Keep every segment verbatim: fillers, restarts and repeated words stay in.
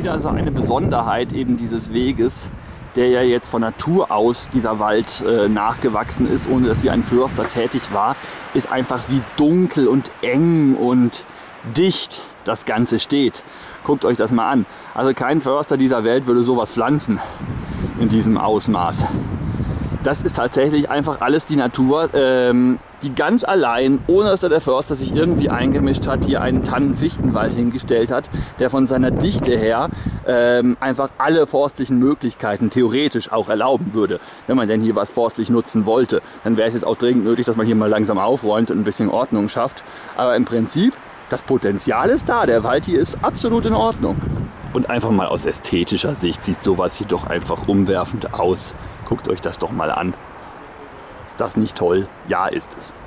wieder so eine Besonderheit eben dieses Weges, der ja jetzt von Natur aus dieser Wald äh, nachgewachsen ist, ohne dass hier ein Förster tätig war, ist einfach wie dunkel und eng und dicht das Ganze steht. Guckt euch das mal an. Also kein Förster dieser Welt würde sowas pflanzen in diesem Ausmaß. Das ist tatsächlich einfach alles die Natur, ähm, die ganz allein, ohne dass da der Förster sich irgendwie eingemischt hat, hier einen Tannen-Fichtenwald hingestellt hat, der von seiner Dichte her ähm, einfach alle forstlichen Möglichkeiten theoretisch auch erlauben würde. Wenn man denn hier was forstlich nutzen wollte, dann wäre es jetzt auch dringend nötig, dass man hier mal langsam aufräumt und ein bisschen Ordnung schafft. Aber im Prinzip, das Potenzial ist da, der Wald hier ist absolut in Ordnung. Und einfach mal aus ästhetischer Sicht sieht sowas hier doch einfach umwerfend aus. Guckt euch das doch mal an. Ist das nicht toll? Ja, ist es.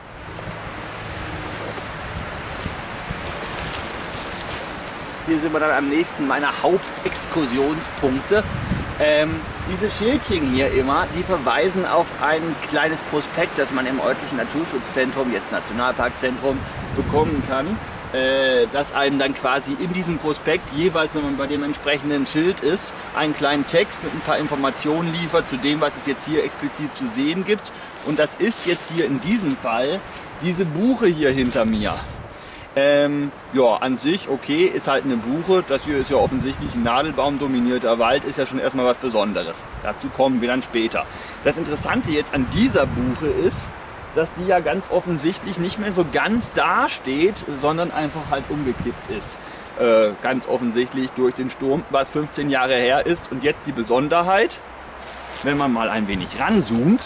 Hier sind wir dann am nächsten meiner Hauptexkursionspunkte. Ähm, diese Schildchen hier immer, die verweisen auf ein kleines Prospekt, das man im örtlichen Naturschutzzentrum, jetzt Nationalparkzentrum, bekommen kann. Äh, das einem dann quasi in diesem Prospekt jeweils, wenn man bei dem entsprechenden Schild ist, einen kleinen Text mit ein paar Informationen liefert zu dem, was es jetzt hier explizit zu sehen gibt. Und das ist jetzt hier in diesem Fall diese Buche hier hinter mir. Ähm, ja, an sich okay, ist halt eine Buche. Das hier ist ja offensichtlich ein nadelbaumdominierter Wald, ist ja schon erstmal was Besonderes. Dazu kommen wir dann später. Das Interessante jetzt an dieser Buche ist, dass die ja ganz offensichtlich nicht mehr so ganz da steht, sondern einfach halt umgekippt ist. Äh, ganz offensichtlich durch den Sturm, was fünfzehn Jahre her ist. Und jetzt die Besonderheit, wenn man mal ein wenig ranzoomt,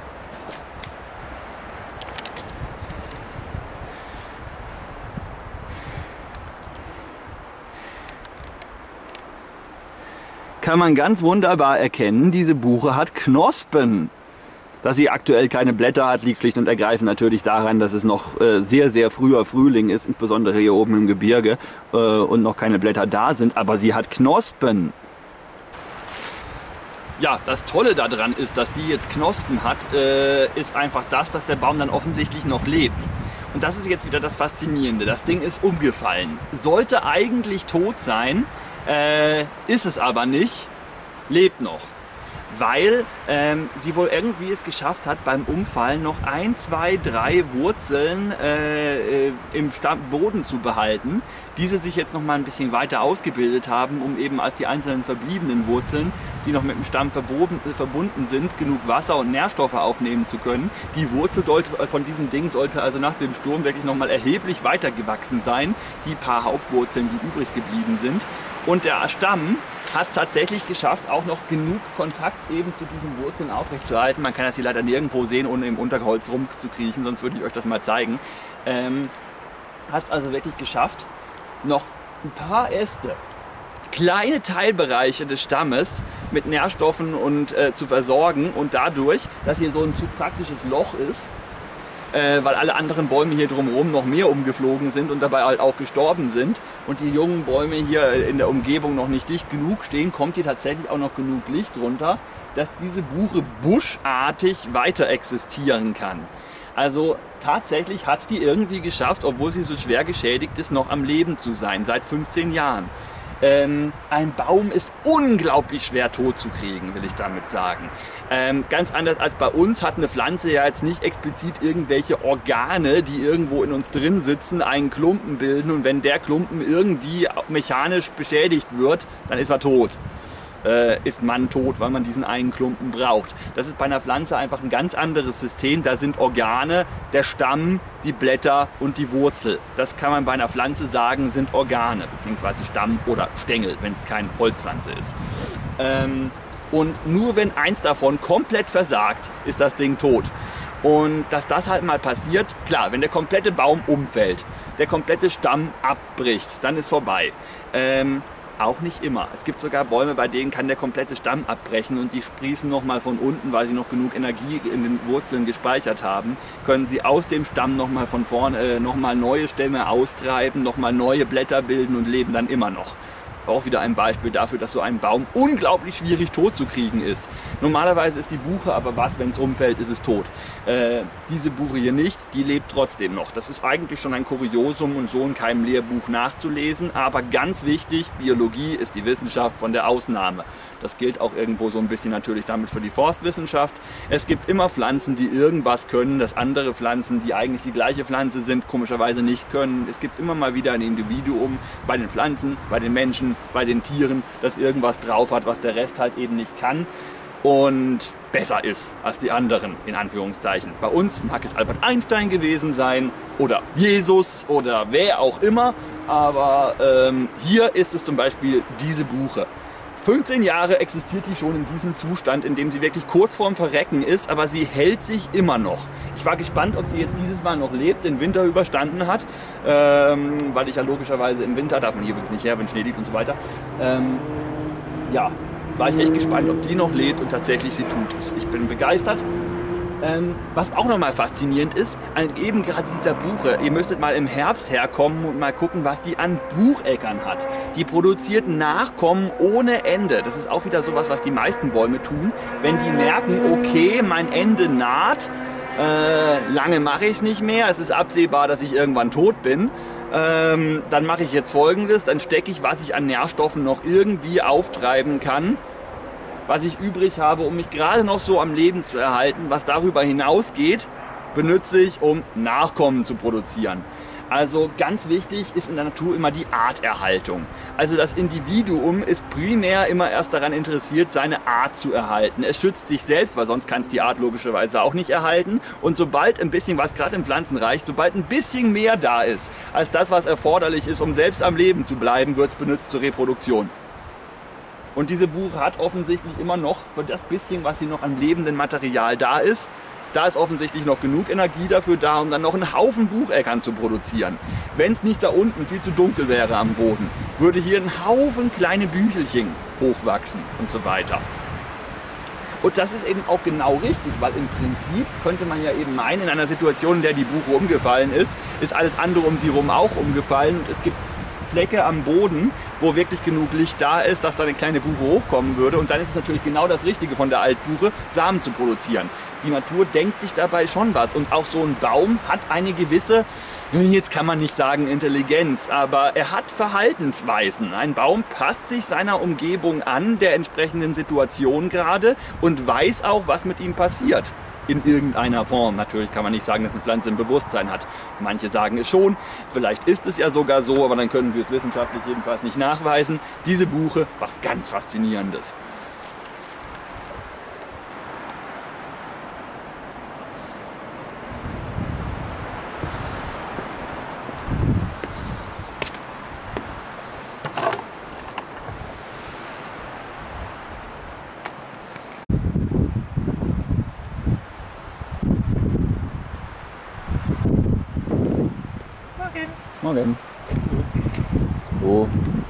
kann man ganz wunderbar erkennen, diese Buche hat Knospen. Dass sie aktuell keine Blätter hat, liegt schlicht und ergreifend natürlich daran, dass es noch äh, sehr, sehr früher Frühling ist, insbesondere hier oben im Gebirge, äh, und noch keine Blätter da sind, aber sie hat Knospen. Ja, das Tolle daran ist, dass die jetzt Knospen hat, äh, ist einfach das, dass der Baum dann offensichtlich noch lebt. Und das ist jetzt wieder das Faszinierende. Das Ding ist umgefallen. Sollte eigentlich tot sein, äh, ist es aber nicht, lebt noch. Weil ähm, sie wohl irgendwie es geschafft hat, beim Umfallen noch ein, zwei, drei Wurzeln äh, im Stamm Boden zu behalten, diese sich jetzt noch mal ein bisschen weiter ausgebildet haben, um eben als die einzelnen verbliebenen Wurzeln, die noch mit dem Stamm verboten, äh, verbunden sind, genug Wasser und Nährstoffe aufnehmen zu können. Die Wurzel von diesem Ding sollte also nach dem Sturm wirklich noch mal erheblich weiter gewachsen sein, die paar Hauptwurzeln, die übrig geblieben sind. Und der Stamm hat es tatsächlich geschafft, auch noch genug Kontakt eben zu diesen Wurzeln aufrechtzuerhalten. Man kann das hier leider nirgendwo sehen, ohne im Unterholz rumzukriechen, sonst würde ich euch das mal zeigen. Ähm, hat es also wirklich geschafft, noch ein paar Äste, kleine Teilbereiche des Stammes mit Nährstoffen und äh, zu versorgen und dadurch, dass hier so ein zu praktisches Loch ist, Äh, weil alle anderen Bäume hier drumherum noch mehr umgeflogen sind und dabei halt auch gestorben sind und die jungen Bäume hier in der Umgebung noch nicht dicht genug stehen, kommt hier tatsächlich auch noch genug Licht runter, dass diese Buche buschartig weiter existieren kann. Also tatsächlich hat es die irgendwie geschafft, obwohl sie so schwer geschädigt ist, noch am Leben zu sein, seit fünfzehn Jahren. Ähm, ein Baum ist unglaublich schwer tot zu kriegen, will ich damit sagen. Ähm, ganz anders als bei uns hat eine Pflanze ja jetzt nicht explizit irgendwelche Organe, die irgendwo in uns drin sitzen, einen Klumpen bilden und wenn der Klumpen irgendwie mechanisch beschädigt wird, dann ist er tot. Äh, ist man tot, weil man diesen einen Klumpen braucht. Das ist bei einer Pflanze einfach ein ganz anderes System. Da sind Organe, der Stamm, die Blätter und die Wurzel. Das kann man bei einer Pflanze sagen, sind Organe, beziehungsweise Stamm oder Stängel, wenn es keine Holzpflanze ist. Ähm, und nur wenn eins davon komplett versagt, ist das Ding tot. Und dass das halt mal passiert, klar, wenn der komplette Baum umfällt, der komplette Stamm abbricht, dann ist vorbei. Ähm, Auch nicht immer. Es gibt sogar Bäume, bei denen kann der komplette Stamm abbrechen und die sprießen nochmal von unten, weil sie noch genug Energie in den Wurzeln gespeichert haben, können sie aus dem Stamm nochmal von vorne äh, nochmal neue Stämme austreiben, nochmal neue Blätter bilden und leben dann immer noch. Auch wieder ein Beispiel dafür, dass so ein Baum unglaublich schwierig tot zu kriegen ist. Normalerweise ist die Buche aber was, wenn es umfällt, ist es tot. Äh, diese Buche hier nicht, die lebt trotzdem noch. Das ist eigentlich schon ein Kuriosum und so in keinem Lehrbuch nachzulesen. Aber ganz wichtig, Biologie ist die Wissenschaft von der Ausnahme. Das gilt auch irgendwo so ein bisschen natürlich damit für die Forstwissenschaft. Es gibt immer Pflanzen, die irgendwas können, das andere Pflanzen, die eigentlich die gleiche Pflanze sind, komischerweise nicht können. Es gibt immer mal wieder ein Individuum bei den Pflanzen, bei den Menschen, bei den Tieren, das irgendwas drauf hat, was der Rest halt eben nicht kann und besser ist als die anderen, in Anführungszeichen. Bei uns mag es Albert Einstein gewesen sein oder Jesus oder wer auch immer, aber ähm, hier ist es zum Beispiel diese Buche. fünfzehn Jahre existiert die schon in diesem Zustand, in dem sie wirklich kurz vorm Verrecken ist, aber sie hält sich immer noch. Ich war gespannt, ob sie jetzt dieses Mal noch lebt, den Winter überstanden hat, ähm, weil ich ja logischerweise im Winter, darf man hier übrigens nicht her, wenn Schnee liegt und so weiter, ähm, ja, war ich echt gespannt, ob die noch lebt und tatsächlich sie tut es. Ich bin begeistert. Ähm, was auch nochmal faszinierend ist, an eben gerade dieser Buche, ihr müsstet mal im Herbst herkommen und mal gucken, was die an Bucheckern hat. Die produziert Nachkommen ohne Ende. Das ist auch wieder sowas, was die meisten Bäume tun. Wenn die merken, okay, mein Ende naht, äh, lange mache ich es nicht mehr, es ist absehbar, dass ich irgendwann tot bin, ähm, dann mache ich jetzt Folgendes, dann stecke ich, was ich an Nährstoffen noch irgendwie auftreiben kann, was ich übrig habe, um mich gerade noch so am Leben zu erhalten, was darüber hinausgeht, benutze ich, um Nachkommen zu produzieren. Also ganz wichtig ist in der Natur immer die Arterhaltung. Also das Individuum ist primär immer erst daran interessiert, seine Art zu erhalten. Es schützt sich selbst, weil sonst kann es die Art logischerweise auch nicht erhalten. Und sobald ein bisschen was, gerade im Pflanzenreich, sobald ein bisschen mehr da ist, als das, was erforderlich ist, um selbst am Leben zu bleiben, wird es benutzt zur Reproduktion. Und diese Buche hat offensichtlich immer noch, für das bisschen, was hier noch an lebendem Material da ist, da ist offensichtlich noch genug Energie dafür da, um dann noch einen Haufen Bucheckern zu produzieren. Wenn es nicht da unten viel zu dunkel wäre am Boden, würde hier ein Haufen kleine Büchelchen hochwachsen und so weiter. Und das ist eben auch genau richtig, weil im Prinzip könnte man ja eben meinen, in einer Situation, in der die Buche umgefallen ist, ist alles andere um sie herum auch umgefallen und es gibt Flecke am Boden, wo wirklich genug Licht da ist, dass da eine kleine Buche hochkommen würde. Und dann ist es natürlich genau das Richtige von der Altbuche, Samen zu produzieren. Die Natur denkt sich dabei schon was. Und auch so ein Baum hat eine gewisse, jetzt kann man nicht sagen Intelligenz, aber er hat Verhaltensweisen. Ein Baum passt sich seiner Umgebung an, der entsprechenden Situation gerade und weiß auch, was mit ihm passiert. In irgendeiner Form. Natürlich kann man nicht sagen, dass eine Pflanze ein Bewusstsein hat. Manche sagen es schon, vielleicht ist es ja sogar so, aber dann können wir es wissenschaftlich jedenfalls nicht nachweisen. Diese Buche, was ganz Faszinierendes. Morgen. So.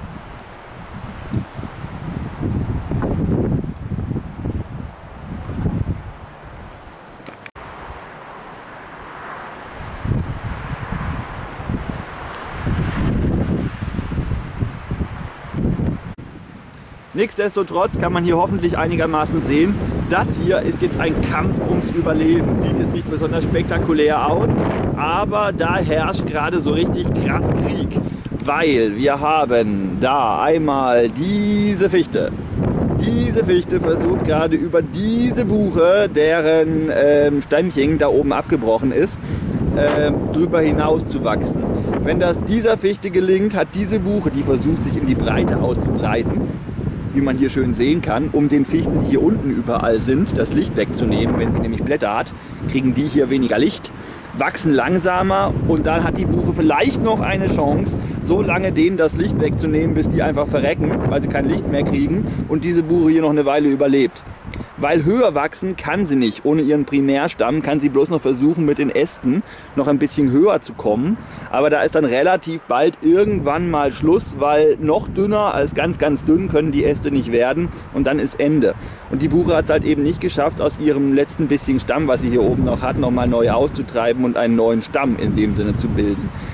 Nichtsdestotrotz kann man hier hoffentlich einigermaßen sehen, das hier ist jetzt ein Kampf ums Überleben. Sieht jetzt nicht besonders spektakulär aus, aber da herrscht gerade so richtig krass Krieg, weil wir haben da einmal diese Fichte. Diese Fichte versucht gerade über diese Buche, deren ähm, Stämmchen da oben abgebrochen ist, äh, drüber hinaus zu wachsen. Wenn das dieser Fichte gelingt, hat diese Buche, die versucht sich in die Breite auszubreiten, wie man hier schön sehen kann, um den Fichten, die hier unten überall sind, das Licht wegzunehmen. Wenn sie nämlich Blätter hat, kriegen die hier weniger Licht, wachsen langsamer und dann hat die Buche vielleicht noch eine Chance, so lange denen das Licht wegzunehmen, bis die einfach verrecken, weil sie kein Licht mehr kriegen und diese Buche hier noch eine Weile überlebt. Weil höher wachsen kann sie nicht. Ohne ihren Primärstamm kann sie bloß noch versuchen, mit den Ästen noch ein bisschen höher zu kommen. Aber da ist dann relativ bald irgendwann mal Schluss, weil noch dünner als ganz, ganz dünn können die Äste nicht werden und dann ist Ende. Und die Buche hat es halt eben nicht geschafft, aus ihrem letzten bisschen Stamm, was sie hier oben noch hat, nochmal neu auszutreiben und einen neuen Stamm in dem Sinne zu bilden.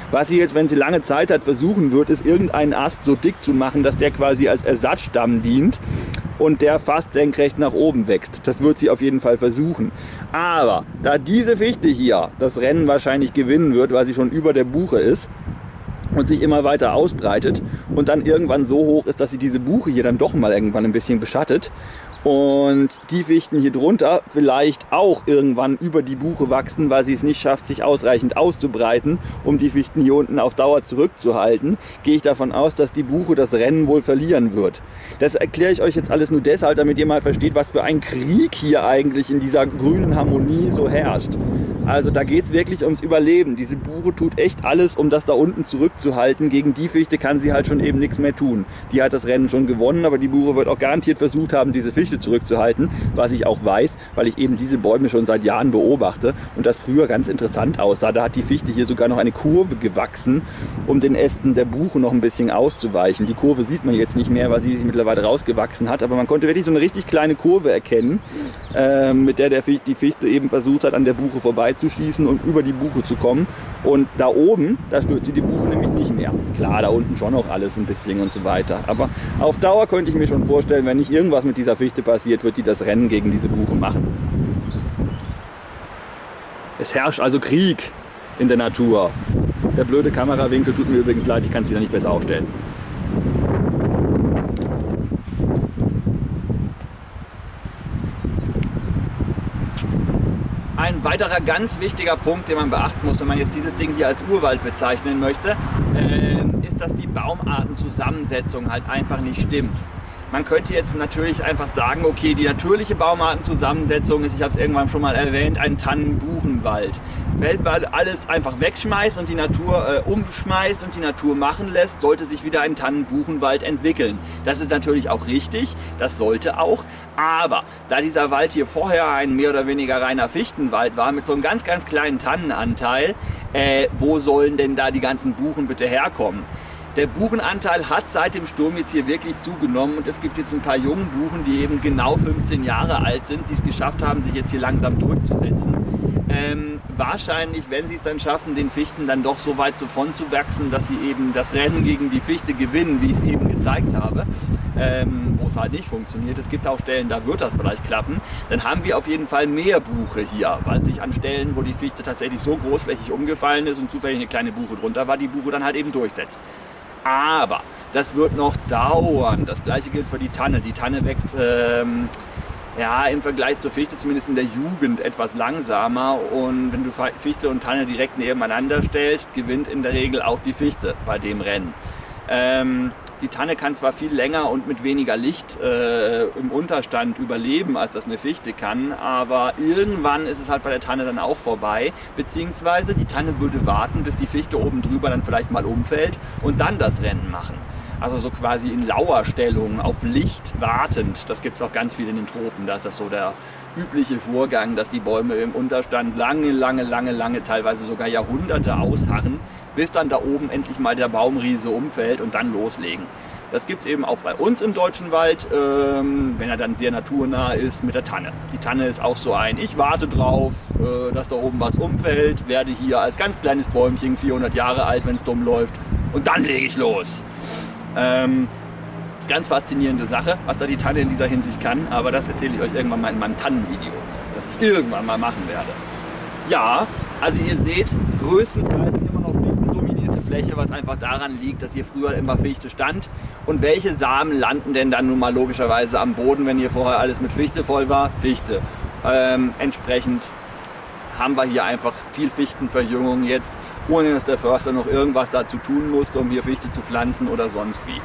Was sie jetzt, wenn sie lange Zeit hat, versuchen wird, ist irgendeinen Ast so dick zu machen, dass der quasi als Ersatzstamm dient und der fast senkrecht nach oben wächst. Das wird sie auf jeden Fall versuchen. Aber da diese Fichte hier das Rennen wahrscheinlich gewinnen wird, weil sie schon über der Buche ist und sich immer weiter ausbreitet und dann irgendwann so hoch ist, dass sie diese Buche hier dann doch mal irgendwann ein bisschen beschattet, und die Fichten hier drunter vielleicht auch irgendwann über die Buche wachsen, weil sie es nicht schafft, sich ausreichend auszubreiten, um die Fichten hier unten auf Dauer zurückzuhalten, gehe ich davon aus, dass die Buche das Rennen wohl verlieren wird. Das erkläre ich euch jetzt alles nur deshalb, damit ihr mal versteht, was für ein Krieg hier eigentlich in dieser grünen Harmonie so herrscht. Also da geht es wirklich ums Überleben. Diese Buche tut echt alles, um das da unten zurückzuhalten. Gegen die Fichte kann sie halt schon eben nichts mehr tun. Die hat das Rennen schon gewonnen, aber die Buche wird auch garantiert versucht haben, diese Fichte zurückzuhalten, was ich auch weiß, weil ich eben diese Bäume schon seit Jahren beobachte und das früher ganz interessant aussah. Da hat die Fichte hier sogar noch eine Kurve gewachsen, um den Ästen der Buche noch ein bisschen auszuweichen. Die Kurve sieht man jetzt nicht mehr, weil sie sich mittlerweile rausgewachsen hat, aber man konnte wirklich so eine richtig kleine Kurve erkennen, äh, mit der, der Fichte, die Fichte eben versucht hat, an der Buche vorbeizuschießen und über die Buche zu kommen. Und da oben, da stört sie die Buche nämlich nicht mehr. Klar, da unten schon noch alles ein bisschen und so weiter. Aber auf Dauer könnte ich mir schon vorstellen, wenn nicht irgendwas mit dieser Fichte passiert, wird die das Rennen gegen diese Buche machen. Es herrscht also Krieg in der Natur. Der blöde Kamerawinkel tut mir übrigens leid, ich kann es wieder nicht besser aufstellen. Ein weiterer ganz wichtiger Punkt, den man beachten muss, wenn man jetzt dieses Ding hier als Urwald bezeichnen möchte, äh, ist, dass die Baumartenzusammensetzung halt einfach nicht stimmt. Man könnte jetzt natürlich einfach sagen, okay, die natürliche Baumartenzusammensetzung ist, ich habe es irgendwann schon mal erwähnt, ein Tannen-Buchenwald. Wenn man alles einfach wegschmeißt und die Natur äh, umschmeißt und die Natur machen lässt, sollte sich wieder ein Tannen-Buchenwald entwickeln. Das ist natürlich auch richtig, das sollte auch, aber da dieser Wald hier vorher ein mehr oder weniger reiner Fichtenwald war, mit so einem ganz, ganz kleinen Tannenanteil, äh, wo sollen denn da die ganzen Buchen bitte herkommen? Der Buchenanteil hat seit dem Sturm jetzt hier wirklich zugenommen und es gibt jetzt ein paar jungen Buchen, die eben genau fünfzehn Jahre alt sind, die es geschafft haben, sich jetzt hier langsam durchzusetzen. Ähm, wahrscheinlich, wenn sie es dann schaffen, den Fichten dann doch so weit davon zu wachsen, dass sie eben das Rennen gegen die Fichte gewinnen, wie ich es eben gezeigt habe, ähm, wo es halt nicht funktioniert. Es gibt auch Stellen, da wird das vielleicht klappen. Dann haben wir auf jeden Fall mehr Buche hier, weil sich an Stellen, wo die Fichte tatsächlich so großflächig umgefallen ist und zufällig eine kleine Buche drunter war, die Buche dann halt eben durchsetzt. Aber das wird noch dauern. Das gleiche gilt für die Tanne. Die Tanne wächst ähm, ja, im Vergleich zur Fichte, zumindest in der Jugend, etwas langsamer. Und wenn du Fichte und Tanne direkt nebeneinander stellst, gewinnt in der Regel auch die Fichte bei dem Rennen. Ähm, die Tanne kann zwar viel länger und mit weniger Licht äh, im Unterstand überleben, als das eine Fichte kann, aber irgendwann ist es halt bei der Tanne dann auch vorbei, beziehungsweise die Tanne würde warten, bis die Fichte oben drüber dann vielleicht mal umfällt und dann das Rennen machen. Also so quasi in Lauerstellung, auf Licht wartend. Das gibt es auch ganz viel in den Tropen, da ist das so der übliche Vorgang, dass die Bäume im Unterstand lange, lange, lange, lange, teilweise sogar Jahrhunderte ausharren, bis dann da oben endlich mal der Baumriese umfällt und dann loslegen. Das gibt es eben auch bei uns im deutschen Wald, ähm, wenn er dann sehr naturnah ist, mit der Tanne. Die Tanne ist auch so ein, ich warte drauf, äh, dass da oben was umfällt, werde hier als ganz kleines Bäumchen vierhundert Jahre alt, wenn es dumm läuft, und dann lege ich los. Ähm, ganz faszinierende Sache, was da die Tanne in dieser Hinsicht kann, aber das erzähle ich euch irgendwann mal in meinem Tannenvideo, das ich irgendwann mal machen werde. Ja, also ihr seht, größtenteils immer noch fichtendominierte Fläche, was einfach daran liegt, dass hier früher immer Fichte stand. Und welche Samen landen denn dann nun mal logischerweise am Boden, wenn hier vorher alles mit Fichte voll war? Fichte. Ähm, entsprechend haben wir hier einfach viel Fichtenverjüngung jetzt, ohne dass der Förster noch irgendwas dazu tun musste, um hier Fichte zu pflanzen oder sonst wie.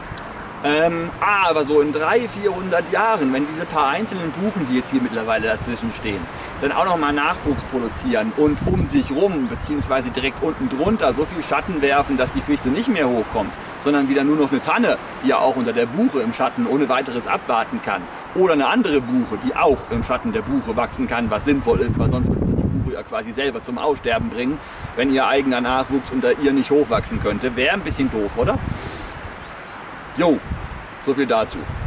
Ähm, aber so in dreihundert, vierhundert Jahren, wenn diese paar einzelnen Buchen, die jetzt hier mittlerweile dazwischen stehen, dann auch noch mal Nachwuchs produzieren und um sich rum, beziehungsweise direkt unten drunter, so viel Schatten werfen, dass die Fichte nicht mehr hochkommt, sondern wieder nur noch eine Tanne, die ja auch unter der Buche im Schatten ohne weiteres abwarten kann. Oder eine andere Buche, die auch im Schatten der Buche wachsen kann, was sinnvoll ist, weil sonst würde sich die Buche ja quasi selber zum Aussterben bringen, wenn ihr eigener Nachwuchs unter ihr nicht hochwachsen könnte. Wäre ein bisschen doof, oder? Jo, so viel dazu.